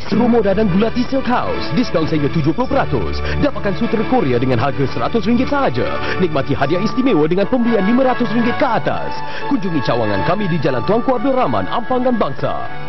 Seru Moda dan Gulati Silk House. Diskaun sehingga 70%. Dapatkan sutra Korea dengan harga RM100 sahaja. Nikmati hadiah istimewa dengan pembelian RM500 ke atas. Kunjungi cawangan kami di Jalan Tuanku Abdul Rahman, Ampangan Bangsa.